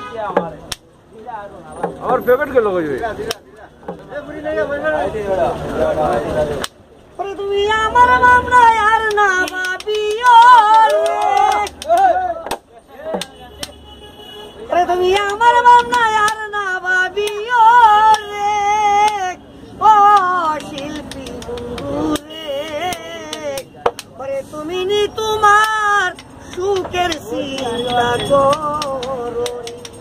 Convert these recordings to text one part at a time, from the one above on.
আমার পেমেন্ট গেল কই তুমি আমার মামলা আর না ভাবিও রে তুমি আমার মামলা আর না ভাবিও রে ও শিল্পী বন্ধু রে তুমি নি তোমার সুখের চিন্তা করো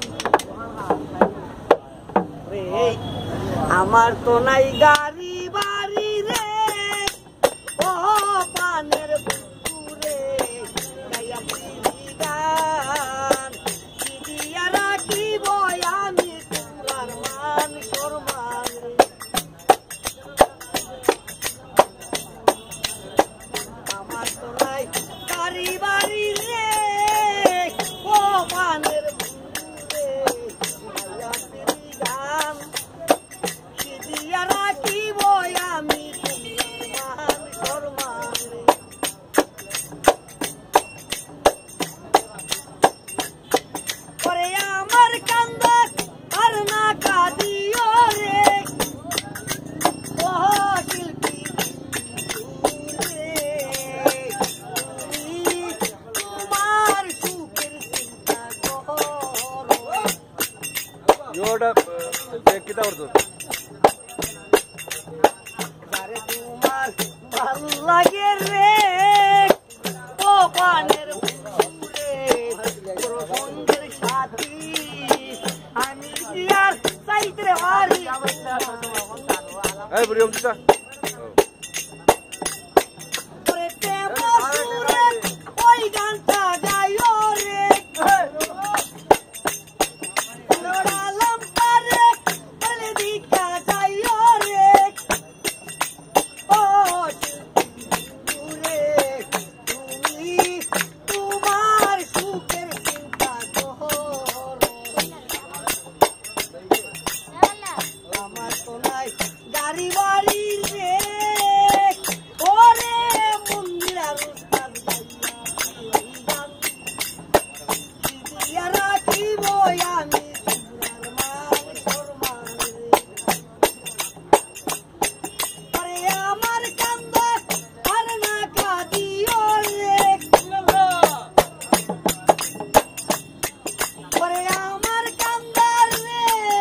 রে আমার তো নাই গাড়ি বাড়ি রে ও পানের পুকুরে গাইয়া পিড়ি গান কি দিয়া রাখিব আমি তোমার মান সম্মান রে আমার তো নাই গাড়ি বাড়ি রে ও পানের পুকুরে গাইয়া পিড়ি গান কি দিয়া রাখিব আমি ওটা কিতা করছো আরে তোমার ভালো লাগে রে ও পানের পুকুরে তোর সঙ্গের সাথী আমি কি আর চাইতে পারি এই বুড়ি অমৃতা ওই গানটা গাইও রে গাড়ি বাড়ি রে ওরে মন্দিরা রুস্তাদ গাইয়া রাখিব আমি তোমার মান সম্মান আরে আমার কান্দা আর না কাঁদিও রে ওরে আমার কান্দা রে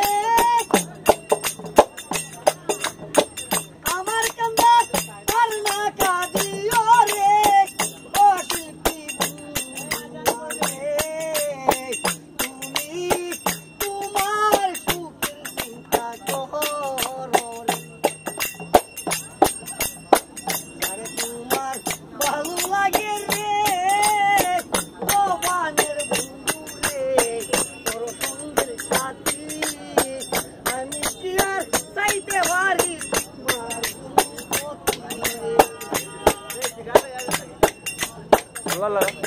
আমার কান্দা আর না কাঁদিও রে ও শিল্পী রে তুমি তোমার সুখের চিন্তা করো রে আরে তোমার ভালো লাগে রে ও বানের বন্ধু রে তোর সঙ্গের সাথী আমি কি আর চাইতে পারি la la